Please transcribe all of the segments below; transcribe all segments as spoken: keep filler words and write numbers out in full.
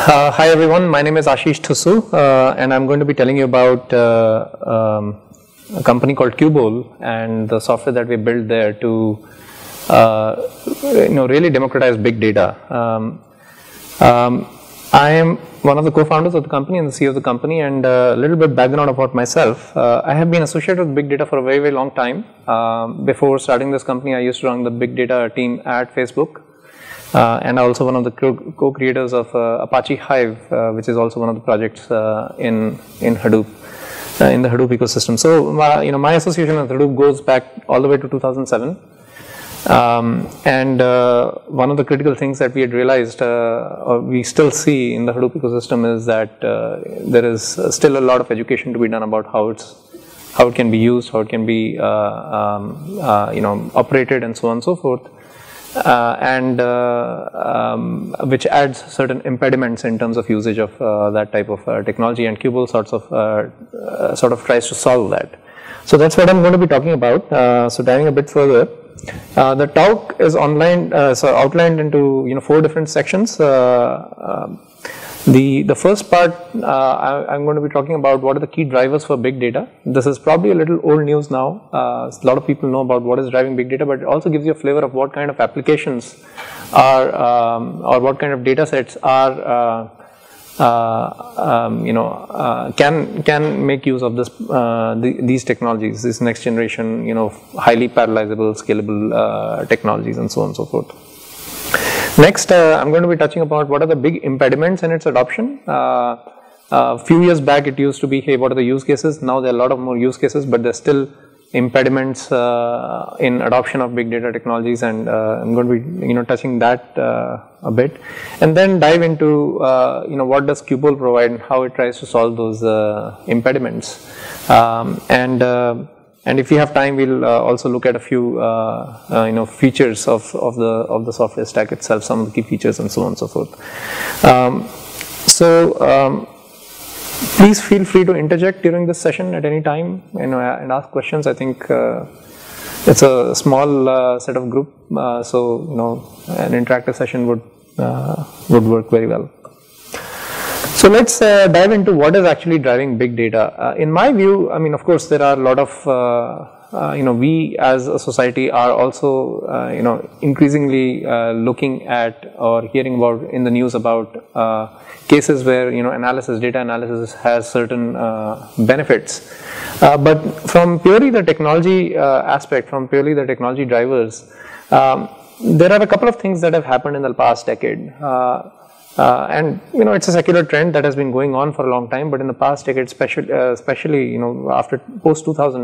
Uh, hi everyone, my name is Ashish Thusu uh, and I'm going to be telling you about uh, um, a company called Qubole and the software that we built there to uh, you know, really democratize big data. Um, um, I am one of the co-founders of the company and the C E O of the company, and a little bit background about myself. Uh, I have been associated with big data for a very, very long time. Um, before starting this company, I used to run the big data team at Facebook. Uh, and also one of the co-creators of uh, Apache Hive, uh, which is also one of the projects uh, in in Hadoop, uh, in the Hadoop ecosystem. So, uh, you know, my association with Hadoop goes back all the way to two thousand seven. Um, and uh, one of the critical things that we had realized, uh, or we still see in the Hadoop ecosystem, is that uh, there is still a lot of education to be done about how it's how it can be used, how it can be uh, um, uh, you know operated, and so on and so forth. Uh, and uh, um, which adds certain impediments in terms of usage of uh, that type of uh, technology, and Qubole sorts of uh, uh, sort of tries to solve that. So that's what I'm going to be talking about. Uh, so diving a bit further, uh, the talk is online, uh, so outlined into you know four different sections. Uh, um, The, the first part, uh, I, I'm going to be talking about what are the key drivers for big data. This is probably a little old news now. Uh, a lot of people know about what is driving big data, but it also gives you a flavor of what kind of applications are, um, or what kind of data sets are, uh, uh, um, you know, uh, can can make use of this, uh, the, these technologies, this next generation, you know, highly parallelizable, scalable uh, technologies, and so on and so forth. Next, uh, I'm going to be touching about what are the big impediments in its adoption. Uh, a few years back, it used to be, hey, what are the use cases? Now there are a lot of more use cases, but there's still impediments uh, in adoption of big data technologies, and uh, I'm going to be, you know, touching that uh, a bit, and then dive into, uh, you know, what does Qubole provide and how it tries to solve those uh, impediments, um, and. Uh, And if we have time, we'll uh, also look at a few, uh, uh, you know, features of, of the of the software stack itself, some of the key features, and so on and so forth. Um, so um, please feel free to interject during this session at any time, you know, and ask questions. I think uh, it's a small uh, set of group, uh, so you know, an interactive session would uh, would work very well. So let's uh, dive into what is actually driving big data. Uh, in my view, I mean, of course, there are a lot of, uh, uh, you know, we as a society are also, uh, you know, increasingly uh, looking at or hearing about in the news about uh, cases where, you know, analysis, data analysis has certain uh, benefits. Uh, but from purely the technology uh, aspect, from purely the technology drivers, um, there are a couple of things that have happened in the past decade. Uh, Uh, and you know, it's a secular trend that has been going on for a long time, but in the past decade, especially, uh, especially you know, after post two thousand,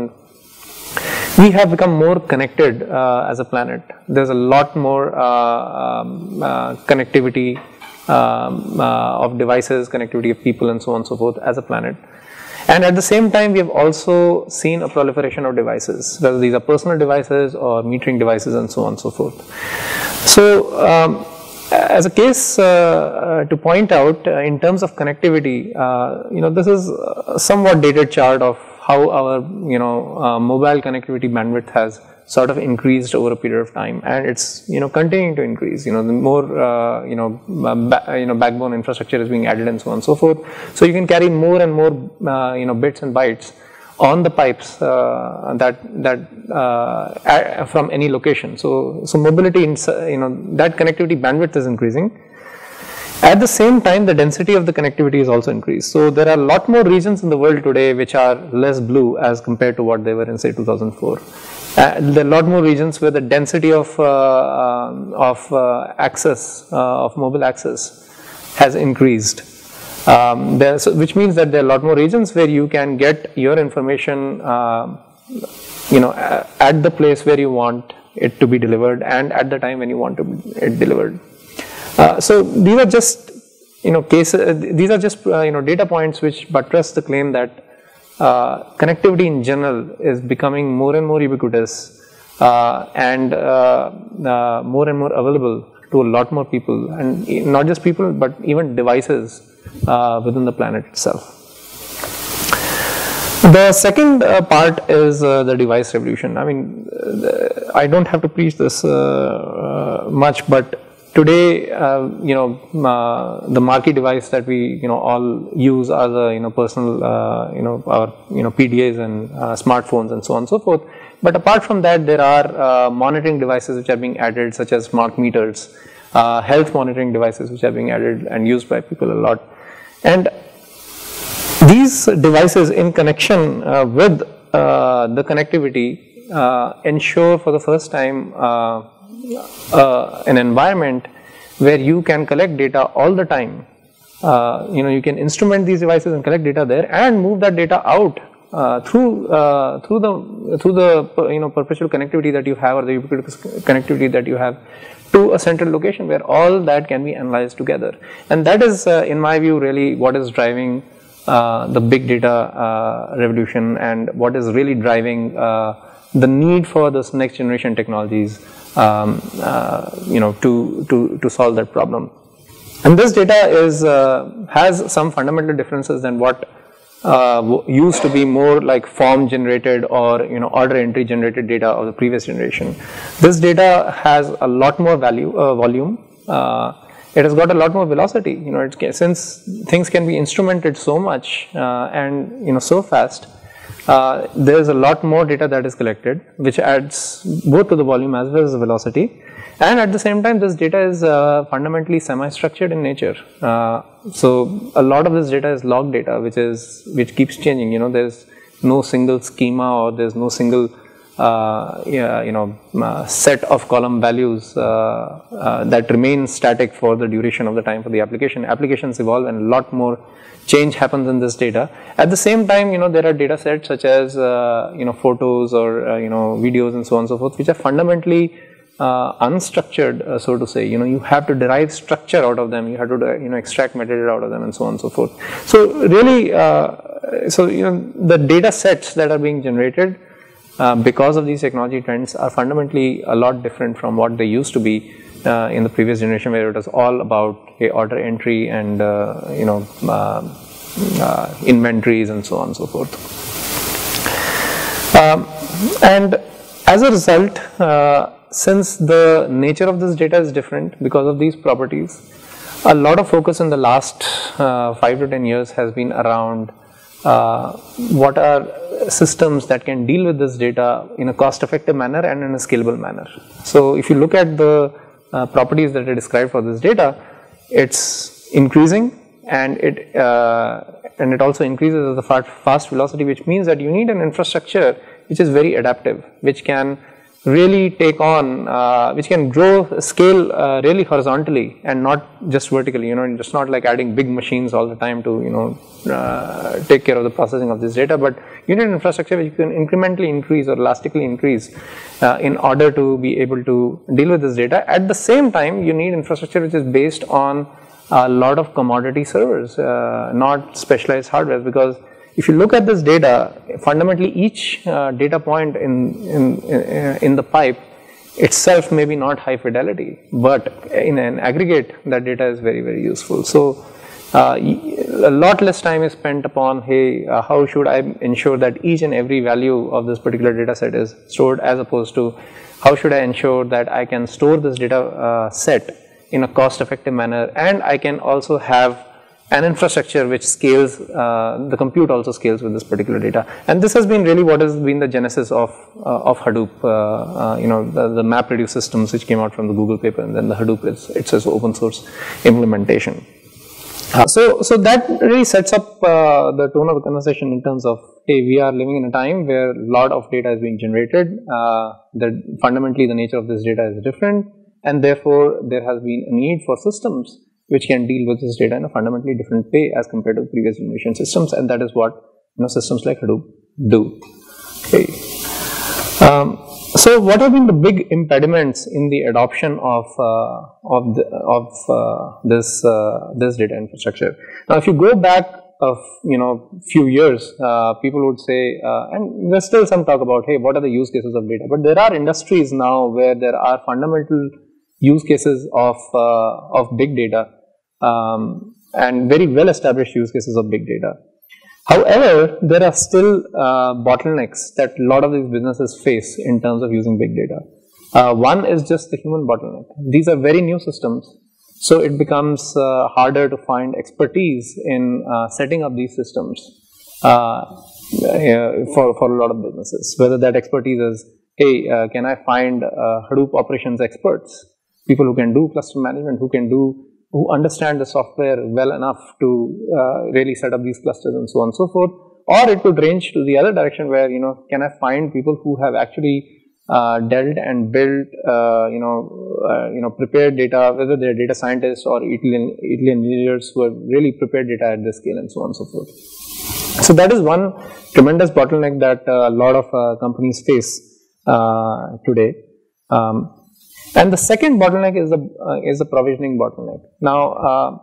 we have become more connected uh, as a planet. There's a lot more uh, um, uh, connectivity um, uh, of devices, connectivity of people, and so on and so forth as a planet. And at the same time, we have also seen a proliferation of devices, whether these are personal devices or metering devices, and so on and so forth. So, um, as a case uh, uh, to point out, uh, in terms of connectivity, uh, you know, this is a somewhat dated chart of how our, you know, uh, mobile connectivity bandwidth has sort of increased over a period of time, and it's, you know, continuing to increase. You know, the more, uh, you know, ba you know, backbone infrastructure is being added, and so on and so forth. So you can carry more and more, uh, you know, bits and bytes on the pipes uh, that that uh, from any location. So so mobility, in, you know, that connectivity bandwidth is increasing. At the same time, the density of the connectivity is also increased. So there are a lot more regions in the world today which are less blue as compared to what they were in, say, two thousand four. Uh, there are a lot more regions where the density of uh, uh, of uh, access uh, of mobile access has increased. Um, there's, which means that there are a lot more regions where you can get your information, uh, you know, at the place where you want it to be delivered, and at the time when you want to be it delivered. Uh, so these are just, you know, cases. These are just uh, you know, data points which buttress the claim that uh, connectivity in general is becoming more and more ubiquitous uh, and uh, uh, more and more available to a lot more people, and not just people, but even devices Uh, within the planet itself. The second uh, part is uh, the device revolution. I mean, uh, I don't have to preach this uh, uh, much, but today, uh, you know, uh, the marquee device that we, you know, all use are the, you know, personal, uh, you know, our, you know, P D As and uh, smartphones and so on and so forth. But apart from that, there are uh, monitoring devices which are being added, such as smart meters, uh, health monitoring devices which are being added and used by people a lot. And these devices, in connection uh, with uh, the connectivity, uh, ensure for the first time uh, uh, an environment where you can collect data all the time. Uh, you know, you can instrument these devices and collect data there and move that data out uh, through uh, through the through the you know perpetual connectivity that you have, or the ubiquitous connectivity that you have, to a central location where all that can be analyzed together. And that is, uh, in my view, really what is driving uh, the big data uh, revolution, and what is really driving uh, the need for this next generation technologies, um, uh, you know, to, to, to solve that problem. And this data is, uh, has some fundamental differences than what uh, used to be more like form generated or, you know, order entry generated data of the previous generation. This data has a lot more value, uh, volume. Uh, it has got a lot more velocity. You know, it can, since things can be instrumented so much uh, and, you know, so fast, uh, there is a lot more data that is collected, which adds both to the volume as well as the velocity. And at the same time, this data is uh, fundamentally semi-structured in nature. Uh, so a lot of this data is log data, which is which keeps changing. You know, there's no single schema, or there's no single uh, yeah, you know uh, set of column values uh, uh, that remain static for the duration of the time for the application. Applications evolve, and a lot more change happens in this data. At the same time, you know, there are data sets such as uh, you know photos or uh, you know videos and so on and so forth, which are fundamentally Uh, unstructured, uh, so to say. You know, you have to derive structure out of them, you have to, you know, extract metadata out of them, and so on and so forth. So really, uh, so you know, the data sets that are being generated uh, because of these technology trends are fundamentally a lot different from what they used to be uh, in the previous generation, where it was all about hey, order entry and uh, you know uh, uh, inventories and so on and so forth. Um, and as a result, uh, since the nature of this data is different because of these properties, a lot of focus in the last uh, five to ten years has been around uh, what are systems that can deal with this data in a cost-effective manner and in a scalable manner. So if you look at the uh, properties that I described for this data, it's increasing, and it uh, and it also increases at a fast velocity, which means that you need an infrastructure which is very adaptive, which can really take on, uh, which can grow, scale uh, really horizontally and not just vertically. You know, it's not like adding big machines all the time to, you know, uh, take care of the processing of this data, but you need an infrastructure which you can incrementally increase or elastically increase uh, in order to be able to deal with this data. At the same time, you need infrastructure which is based on a lot of commodity servers, uh, not specialized hardware, because if you look at this data, fundamentally each uh, data point in, in, in the pipe itself may be not high fidelity, but in an aggregate that data is very, very useful. So uh, a lot less time is spent upon, hey, uh, how should I ensure that each and every value of this particular data set is stored, as opposed to how should I ensure that I can store this data uh, set in a cost effective manner, and I can also have an infrastructure which scales, uh, the compute also scales with this particular data. And this has been really what has been the genesis of uh, of Hadoop, uh, uh, you know, the, the MapReduce systems which came out from the Google paper, and then the Hadoop is it's an open source implementation. Uh, so, so that really sets up uh, the tone of the conversation in terms of, hey, we are living in a time where a lot of data is being generated, uh, that fundamentally the nature of this data is different, and therefore there has been a need for systems which can deal with this data in a fundamentally different way as compared to the previous generation systems, and that is what, you know, systems like Hadoop do. Okay. Um, so, what have been the big impediments in the adoption of uh, of the, of uh, this uh, this data infrastructure? Now, if you go back of you know few years, uh, people would say, uh, and there's still some talk about, hey, what are the use cases of data? But there are industries now where there are fundamental use cases of uh, of big data. Um, and very well established use cases of big data. However, there are still uh, bottlenecks that a lot of these businesses face in terms of using big data. Uh, one is just the human bottleneck. These are very new systems, so it becomes uh, harder to find expertise in uh, setting up these systems uh, for, for a lot of businesses. Whether that expertise is, hey, uh, can I find uh, Hadoop operations experts, people who can do cluster management, who can do, who understand the software well enough to uh, really set up these clusters and so on and so forth. Or it could range to the other direction where, you know, can I find people who have actually uh, dealt and built, uh, you know, uh, you know, prepared data, whether they're data scientists or E T L, E T L engineers who have really prepared data at this scale and so on and so forth. So that is one tremendous bottleneck that uh, a lot of uh, companies face uh, today. Um, and the second bottleneck is the uh, is the provisioning bottleneck. Now, uh,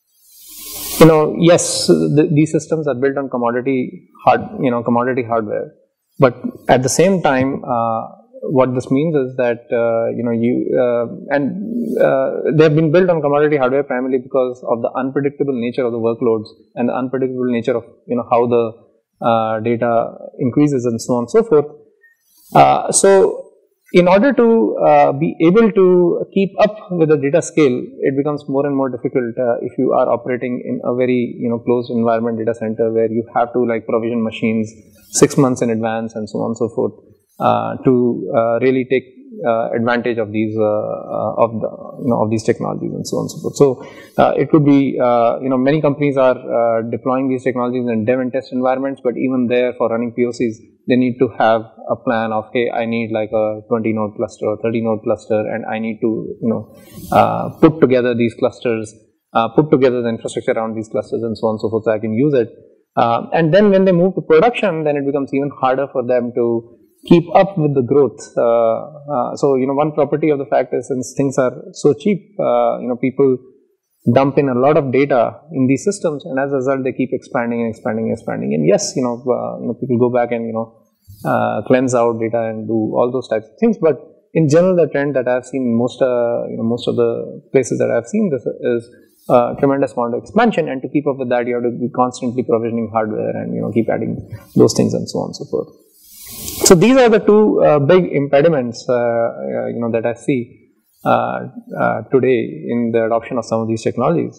you know, yes, the, these systems are built on commodity hard, you know, commodity hardware, but at the same time, uh, what this means is that uh, you know you uh, and uh, they have been built on commodity hardware primarily because of the unpredictable nature of the workloads and the unpredictable nature of, you know, how the uh, data increases and so on and so forth. Uh, so, in order to uh, be able to keep up with the data scale, it becomes more and more difficult uh, if you are operating in a very, you know, closed environment data center where you have to like provision machines six months in advance and so on and so forth uh, to uh, really take uh, advantage of these uh, uh, of the you know of these technologies and so on and so forth. So uh, it could be uh, you know many companies are uh, deploying these technologies in dev and test environments, but even there for running P O Cs, they need to have a plan of, hey, I need like a twenty node cluster or thirty node cluster, and I need to, you know, uh, put together these clusters, uh, put together the infrastructure around these clusters and so on and so forth, so I can use it. Uh, and then when they move to production, then it becomes even harder for them to keep up with the growth. Uh, uh, so, you know, one property of the fact is, since things are so cheap, uh, you know, people dump in a lot of data in these systems, and as a result, they keep expanding and expanding and expanding. And yes, you know, uh, you know, people go back and, you know, uh, cleanse out data and do all those types of things. But in general, the trend that I've seen in most, uh, you know, most of the places that I've seen this is a tremendous amount of expansion. And to keep up with that, you have to be constantly provisioning hardware and, you know, keep adding those things and so on and so forth. So these are the two uh, big impediments, uh, uh, you know, that I see Uh, uh, today in the adoption of some of these technologies.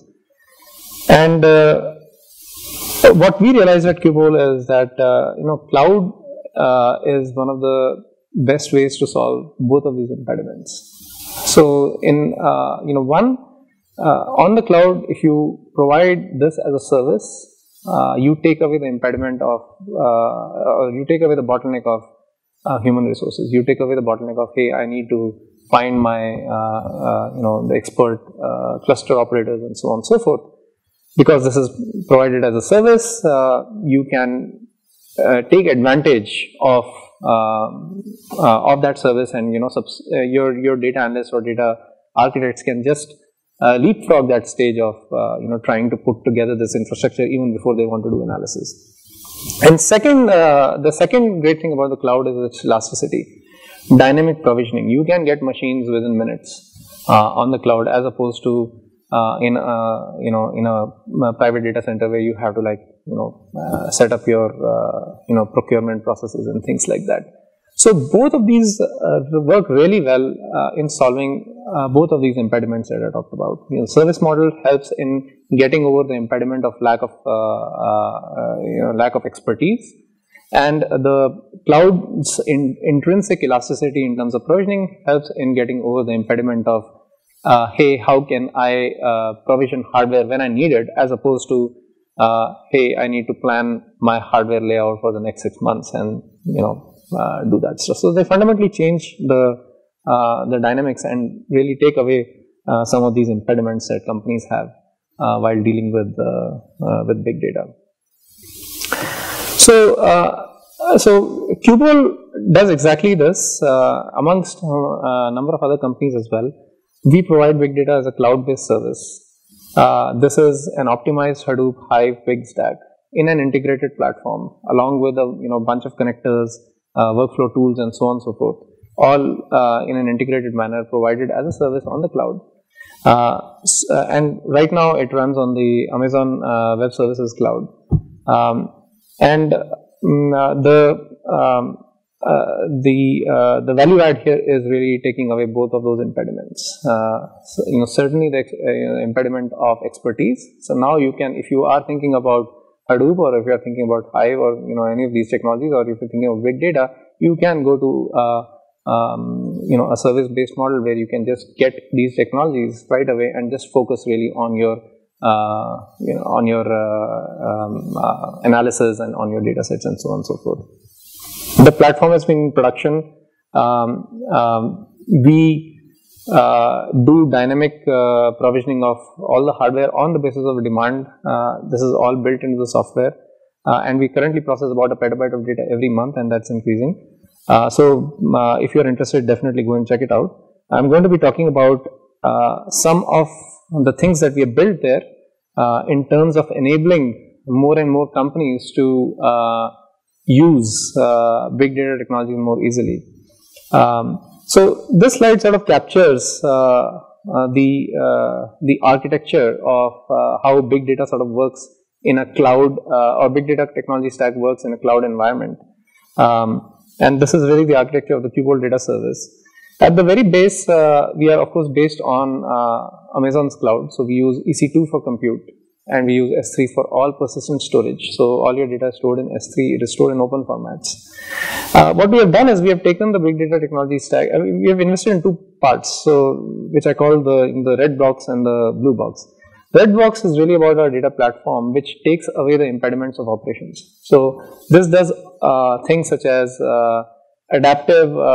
And uh, what we realized at Qubole is that uh, you know cloud uh, is one of the best ways to solve both of these impediments. So in uh, you know one uh, on the cloud, if you provide this as a service, uh, you take away the impediment of uh, or you take away the bottleneck of uh, human resources. You take away the bottleneck of, hey, I need to find my, uh, uh, you know, the expert uh, cluster operators and so on and so forth. Because this is provided as a service, uh, you can uh, take advantage of uh, uh, of that service, and, you know, subs uh, your your data analysts or data architects can just uh, leapfrog that stage of uh, you know trying to put together this infrastructure even before they want to do analysis. And second, uh, the second great thing about the cloud is its elasticity. Dynamic provisioning. You can get machines within minutes uh, on the cloud, as opposed to uh, in a, you know in a, a private data center where you have to like you know uh, set up your uh, you know procurement processes and things like that. So both of these uh, work really well uh, in solving uh, both of these impediments that I talked about. You know, service model helps in getting over the impediment of lack of uh, uh, you know lack of expertise. And the cloud's in, intrinsic elasticity in terms of provisioning helps in getting over the impediment of, uh, hey, how can I uh, provision hardware when I need it, as opposed to, uh, hey, I need to plan my hardware layout for the next six months and, you know, uh, do that stuff. So they fundamentally change the uh, the dynamics and really take away uh, some of these impediments that companies have uh, while dealing with uh, uh, with big data. So, uh, so Qubole does exactly this uh, amongst a number of other companies as well. We provide big data as a cloud-based service. Uh, this is an optimized Hadoop, Hive, Big Stack in an integrated platform, along with a you know bunch of connectors, uh, workflow tools, and so on and so forth, all uh, in an integrated manner, provided as a service on the cloud. Uh, and right now, it runs on the Amazon uh, Web Services cloud. Um, And um, uh, the um, uh, the uh, the value add here is really taking away both of those impediments. Uh, so, you know, certainly the uh, impediment of expertise. So now you can, if you are thinking about Hadoop, or if you are thinking about Hive, or you know any of these technologies, or if you're thinking of big data, you can go to uh, um, you know a service-based model where you can just get these technologies right away and just focus really on your uh, you know on your uh, um, uh, analysis and on your data sets and so on and so forth. The platform has been in production. Um, um, we uh, do dynamic uh, provisioning of all the hardware on the basis of demand. Uh, this is all built into the software, uh, and we currently process about a petabyte of data every month, and that's increasing. Uh, so, uh, if you're interested, definitely go and check it out. I'm going to be talking about uh, some of the things that we have built there uh, in terms of enabling more and more companies to uh, use uh, big data technology more easily. Um, so this slide sort of captures uh, uh, the uh, the architecture of uh, how big data sort of works in a cloud, uh, or big data technology stack works in a cloud environment. Um, and this is really the architecture of the Qbolt data service. At the very base, uh, we are of course based on uh, Amazon's cloud. So we use E C two for compute, and we use S three for all persistent storage. So all your data is stored in S three, it is stored in open formats. Uh, what we have done is we have taken the big data technology stack, I mean, we have invested in two parts, so which I call the, the red box and the blue box. Red box is really about our data platform, which takes away the impediments of operations. So this does uh, things such as uh, adaptive uh,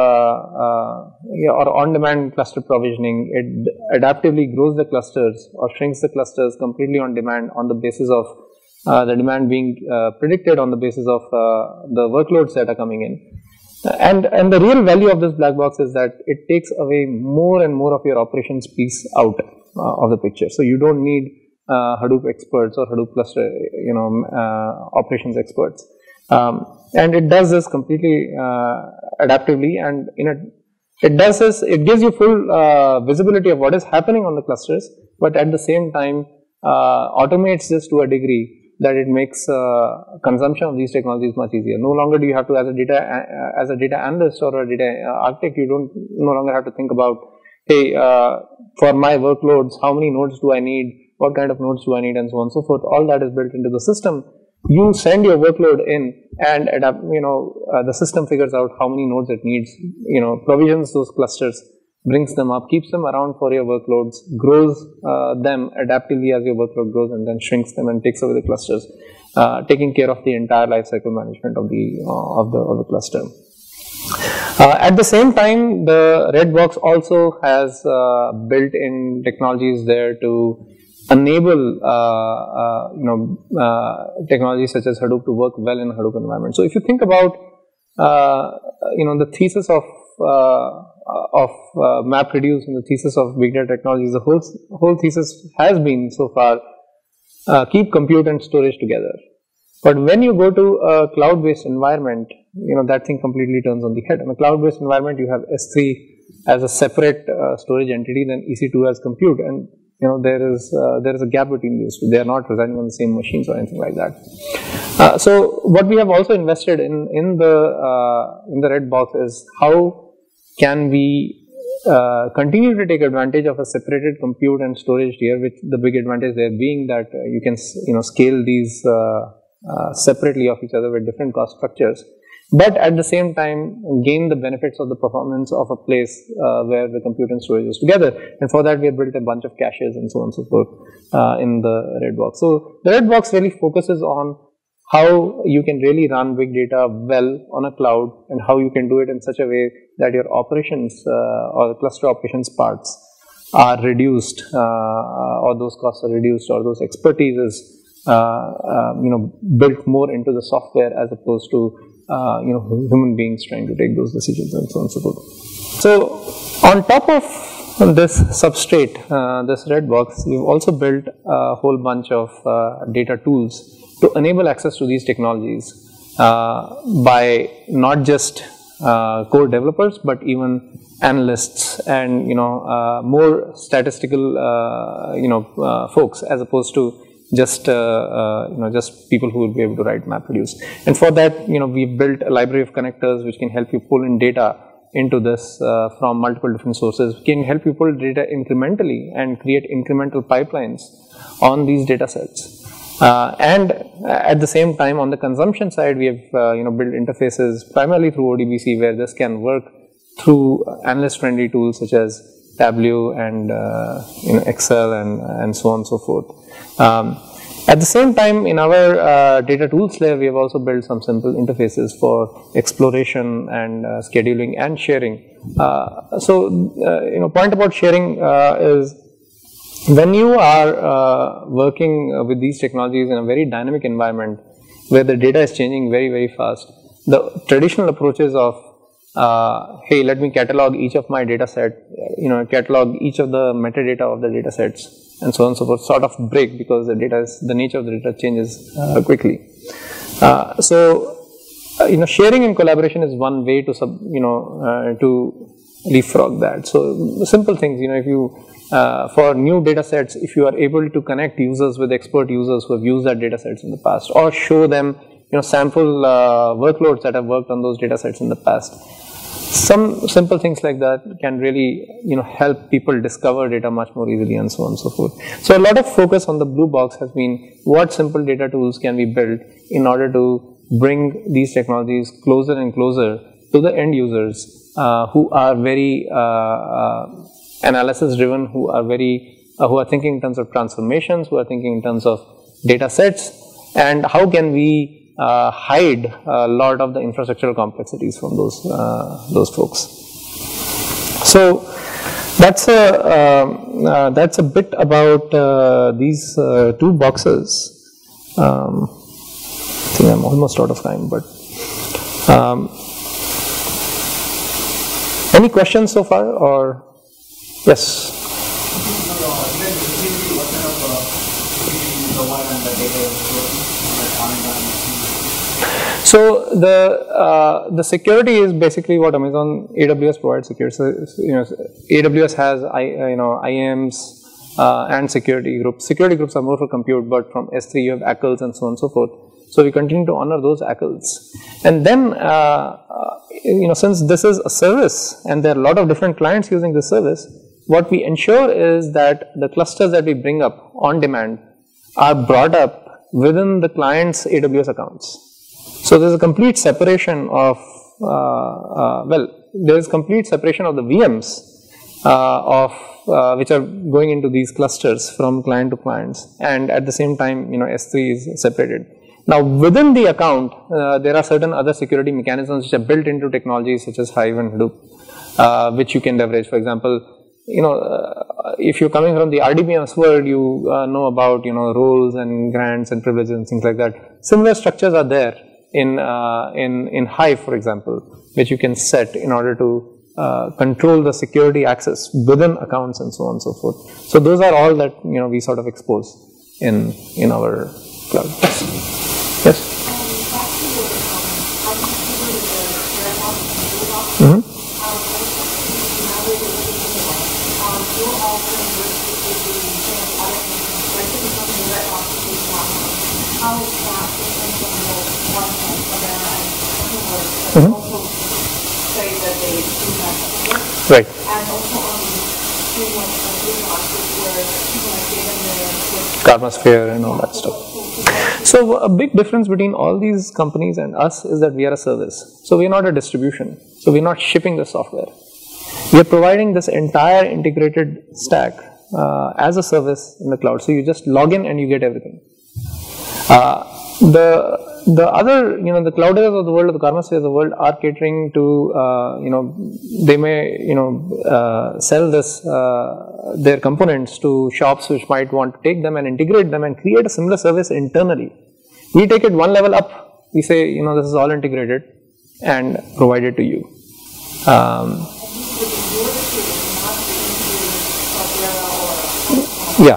uh, or on-demand cluster provisioning. It adaptively grows the clusters or shrinks the clusters completely on demand on the basis of uh, the demand being uh, predicted on the basis of uh, the workloads that are coming in. And, and the real value of this black box is that it takes away more and more of your operations piece out uh, of the picture. So you don't need uh, Hadoop experts or Hadoop cluster, you know, uh, operations experts. Um, and it does this completely uh, adaptively, and in a, it does this, it gives you full uh, visibility of what is happening on the clusters, but at the same time uh, automates this to a degree that it makes uh, consumption of these technologies much easier. No longer do you have to, as a data uh, as a data analyst or a data architect, you don't no longer have to think about, hey, uh, for my workloads, how many nodes do I need, what kind of nodes do I need, and so on and so forth. All that is built into the system. You send your workload in, and adapt, you know, uh, the system figures out how many nodes it needs, you know, provisions those clusters, brings them up, keeps them around for your workloads, grows uh, them adaptively as your workload grows, and then shrinks them and takes away the clusters, uh, taking care of the entire lifecycle management of the uh, of the of the cluster. Uh, at the same time, the red box also has uh, built-in technologies there to enable uh, uh, you know uh, technologies such as Hadoop to work well in a Hadoop environment. So if you think about uh, you know the thesis of uh, of uh, MapReduce and the thesis of big data technologies, the whole whole thesis has been so far uh, keep compute and storage together. But when you go to a cloud-based environment, you know that thing completely turns on the head. In a cloud-based environment, you have S three as a separate uh, storage entity, then E C two as compute, and you know there is uh, there is a gap between those two. They are not residing on the same machines or anything like that. Uh, so what we have also invested in in the uh, in the red box is how can we uh, continue to take advantage of a separated compute and storage tier, with the big advantage there being that uh, you can you know scale these uh, uh, separately of each other with different cost structures, but at the same time gain the benefits of the performance of a place uh, where the compute and storage is together. And for that we have built a bunch of caches and so on and so forth uh, in the red box. So the red box really focuses on how you can really run big data well on a cloud, and how you can do it in such a way that your operations uh, or the cluster operations parts are reduced, uh, or those costs are reduced, or those expertise is uh, uh, you know built more into the software as opposed to uh, you know human beings trying to take those decisions and so on and so forth. So on top of this substrate, uh, this red box, we've also built a whole bunch of uh, data tools to enable access to these technologies uh, by not just uh, core developers, but even analysts and you know uh, more statistical uh, you know uh, folks, as opposed to just uh, uh, you know just people who will be able to write MapReduce. And for that, you know, we've built a library of connectors which can help you pull in data into this uh, from multiple different sources. We can help you pull data incrementally and create incremental pipelines on these data sets. Uh, and at the same time, on the consumption side, we have uh, you know built interfaces primarily through O D B C, where this can work through analyst-friendly tools such as Tableau and uh, you know Excel and and so on and so forth. Um, At the same time, in our uh, data tools layer, we have also built some simple interfaces for exploration and uh, scheduling and sharing. Uh, so, uh, you know, point about sharing uh, is when you are uh, working with these technologies in a very dynamic environment where the data is changing very, very fast, the traditional approaches of uh, hey, let me catalog each of my data set, you know, catalog each of the metadata of the data sets, and so on and so forth, sort of break, because the data is, the nature of the data changes uh, quickly. Uh, so, uh, you know, sharing and collaboration is one way to sub, you know, uh, to leapfrog that. So, simple things, you know, if you, uh, for new data sets, if you are able to connect users with expert users who have used that data sets in the past, or show them, you know, sample uh, workloads that have worked on those data sets in the past. Some simple things like that can really, you know, help people discover data much more easily, and so on and so forth. So, a lot of focus on the blue box has been what simple data tools can be built in order to bring these technologies closer and closer to the end users uh, who are very uh, uh, analysis driven, who are very, uh, who are thinking in terms of transformations, who are thinking in terms of data sets, and how can we Uh, hide a lot of the infrastructural complexities from those uh, those folks. So that's a uh, uh, that's a bit about uh, these uh, two boxes. Um, I think I'm almost out of time, but um, any questions so far? Or yes. So the uh, the security is basically what Amazon A W S provides security. So, you know, A W S has I you know I A Ms uh, and security groups. Security groups are more for compute, but from S three you have A C Ls and so on and so forth. So we continue to honor those A C Ls. And then uh, you know since this is a service and there are a lot of different clients using this service, what we ensure is that the clusters that we bring up on demand are brought up within the client's A W S accounts. So there is a complete separation of, uh, uh, well, there is complete separation of the V Ms uh, of uh, which are going into these clusters from client to clients, and at the same time, you know, S three is separated. Now within the account, uh, there are certain other security mechanisms which are built into technologies such as Hive and Hadoop, uh, which you can leverage. For example, you know, uh, if you're coming from the R D B M S world, you uh, know about, you know, roles and grants and privileges and things like that. Similar structures are there in uh, in in Hive, for example, which you can set in order to uh, control the security access within accounts and so on and so forth. So those are all that, you know, we sort of expose in in our cloud. Yes. Mm-hmm. Mm-hmm. Right. Karmasphere and all that stuff. So a big difference between all these companies and us is that we are a service. So we are not a distribution. So we are not shipping the software. We are providing this entire integrated stack uh, as a service in the cloud. So you just log in and you get everything. Uh, the the other, you know, the Cloudera's of the world, or the Karmaspheres of the world are catering to, uh, you know, they may, you know, uh, sell this, uh, their components to shops which might want to take them and integrate them and create a similar service internally. We take it one level up, we say, you know, this is all integrated and provide it to you. Um, yeah.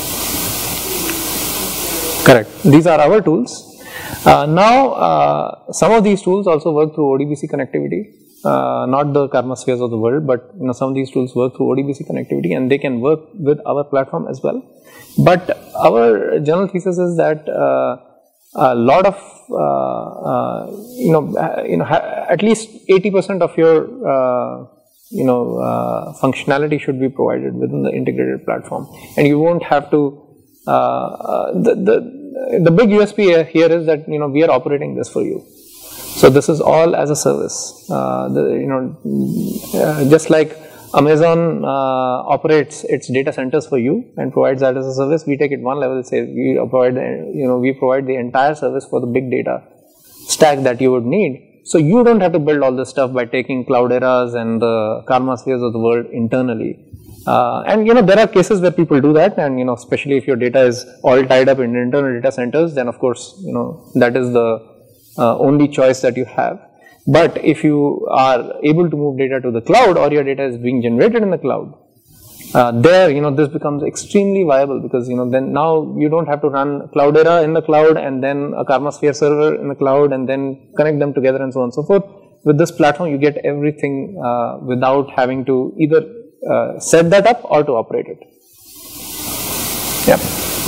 Correct. These are our tools. Uh, now, uh, some of these tools also work through O D B C connectivity. uh, not the Karma Spheres of the world, but you know some of these tools work through O D B C connectivity, and they can work with our platform as well. But our general thesis is that uh, a lot of uh, uh, you know uh, you know at least eighty percent of your uh, you know uh, functionality should be provided within the integrated platform, and you won't have to. Uh, the the the big U S P here is that you know we are operating this for you. So this is all as a service. Uh, the, you know, uh, just like Amazon uh, operates its data centers for you and provides that as a service, we take it one level. Say we provide, you know, we provide the entire service for the big data stack that you would need. So you don't have to build all this stuff by taking Clouderas and the Karma Spheres of the world internally. Uh, and you know there are cases where people do that, and you know especially if your data is all tied up in internal data centers, then of course you know that is the uh, only choice that you have. But if you are able to move data to the cloud, or your data is being generated in the cloud, uh, there you know this becomes extremely viable, because you know then now you don't have to run Cloudera in the cloud and then a Karma Sphere server in the cloud and then connect them together and so on and so forth. With this platform, you get everything uh, without having to either Uh, set that up or to operate it. Yeah.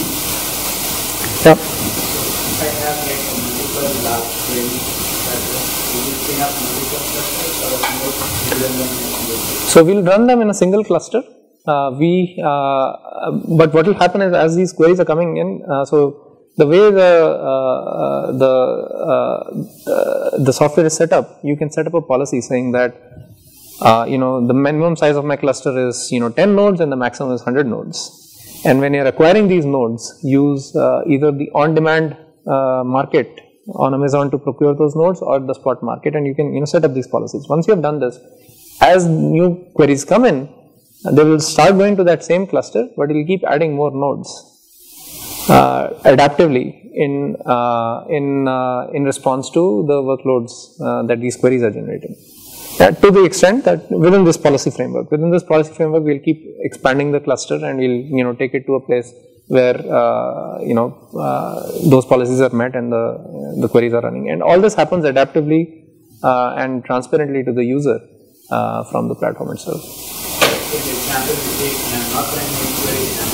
Yeah. If I have like multiple large queries, will you spin up multiple clusters or more? So we'll run them in a single cluster. Uh, we, uh, but what will happen is as these queries are coming in, uh, so the way the uh, the uh, the software is set up, you can set up a policy saying that. Uh, you know, the minimum size of my cluster is, you know, ten nodes and the maximum is one hundred nodes. And when you're acquiring these nodes, use uh, either the on-demand uh, market on Amazon to procure those nodes, or the spot market, and you can, you know, set up these policies. Once you have done this, as new queries come in, they will start going to that same cluster, but it will keep adding more nodes uh, adaptively in uh, in uh, in response to the workloads uh, that these queries are generating. Uh, to the extent that within this policy framework, within this policy framework, we'll keep expanding the cluster, and we'll you know take it to a place where uh, you know uh, those policies are met and the the queries are running. And all this happens adaptively uh, and transparently to the user uh, from the platform itself. For example, we take I'm not running any queries and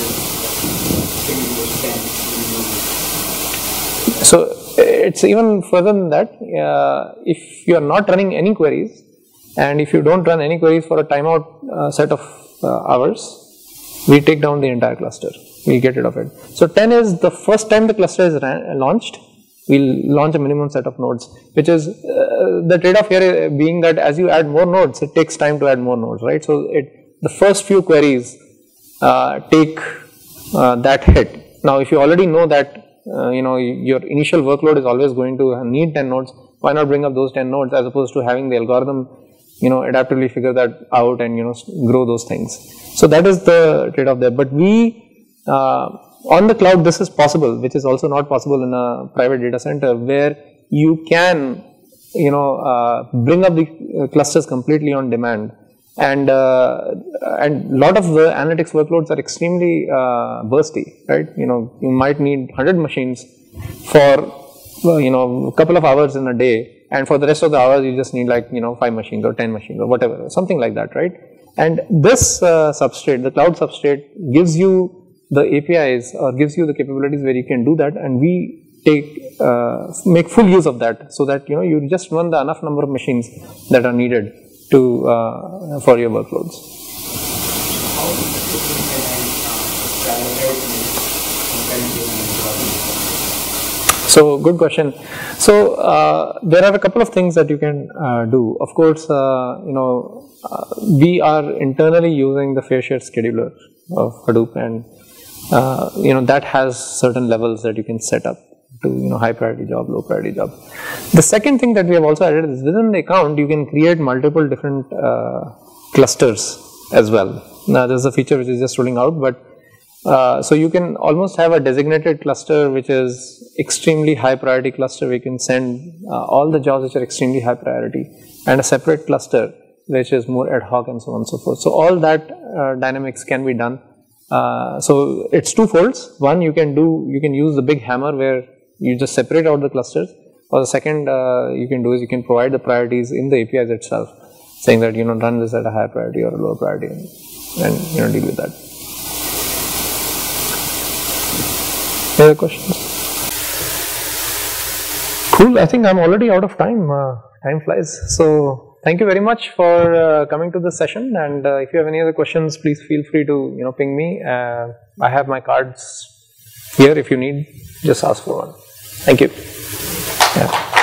then So it's even further than that. Uh, if you are not running any queries, and if you don't run any queries for a timeout uh, set of uh, hours, we take down the entire cluster. We get rid of it. So ten is the first time the cluster is ran, launched. We'll launch a minimum set of nodes, which is uh, the trade-off here being that as you add more nodes, it takes time to add more nodes, right? So it the first few queries uh, take uh, that hit. Now, if you already know that uh, you know your initial workload is always going to need ten nodes, why not bring up those ten nodes as opposed to having the algorithm you know adaptively figure that out and you know grow those things. So that is the trade-off there. But we uh, on the cloud, this is possible, which is also not possible in a private data center, where you can you know uh, bring up the clusters completely on demand, and uh, and lot of the analytics workloads are extremely uh, bursty, right? You know you might need one hundred machines for uh, you know a couple of hours in a day. And for the rest of the hours, you just need like, you know, five machines or ten machines or whatever, something like that, right? And this uh, substrate, the cloud substrate, gives you the A P Is or gives you the capabilities where you can do that. And we take, uh, make full use of that, so that, you know, you just run the enough number of machines that are needed to, uh, for your workloads. So, good question. So, uh, there are a couple of things that you can uh, do. Of course, uh, you know, uh, we are internally using the fair share scheduler of Hadoop, and uh, you know that has certain levels that you can set up to you know high priority job, low priority job. The second thing that we have also added is within the account you can create multiple different uh, clusters as well. Now, there is a feature which is just rolling out, but Uh, so you can almost have a designated cluster which is extremely high priority cluster. We can send uh, all the jobs which are extremely high priority, and a separate cluster which is more ad hoc and so on and so forth. So all that uh, dynamics can be done. Uh, so it's two folds. One, you can do, you can use the big hammer where you just separate out the clusters, or the second uh, you can do is you can provide the priorities in the A P Is itself. saying that, you know, run this at a higher priority or a lower priority, and, and you know, deal with that. Any other questions? Cool. I think I'm already out of time. Uh, time flies. So thank you very much for uh, coming to this session. And uh, if you have any other questions, please feel free to, you know, ping me. Uh, I have my cards here. If you need, just ask for one. Thank you. Yeah.